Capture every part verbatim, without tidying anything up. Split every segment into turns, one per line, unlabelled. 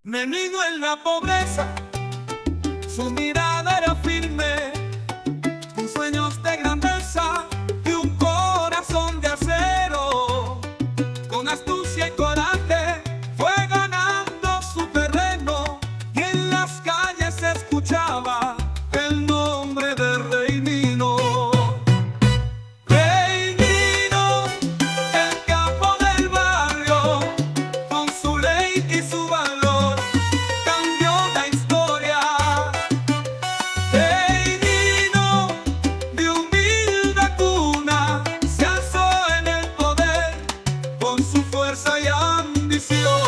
Menino en la pobreza, su mirada era firme, con sueños de grandeza y un corazón de acero. Con astucia y coraje fue ganando su terreno, y en las calles se escuchaba el nombre de Rey Nino. Rey Nino, el capo del barrio, con su ley y su valor, cambió la historia. Rey Nino, de humilde cuna, se alzó en el poder con su fuerza y ambición.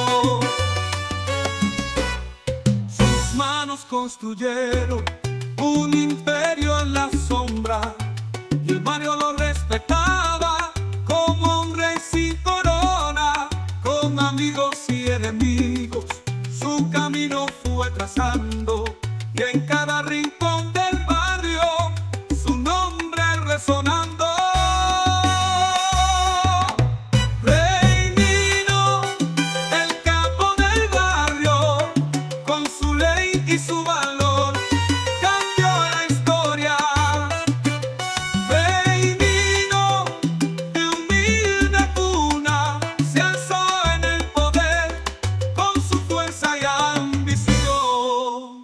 Sus manos construyeron un imperio en la sombra, y el barrio lo respetaba como un rey sin corona. Con amigos y enemigos su camino fue trazando, y en cada rincón del barrio su nombre resonando. Rey Nino, el capo del barrio, con su ley y su valor, cambió la historia. Rey Nino, de humilde cuna, se alzó en el poder con su fuerza y ambición.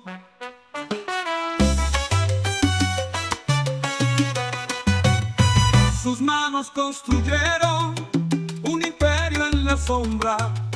Sus manos construyeron un imperio en la sombra,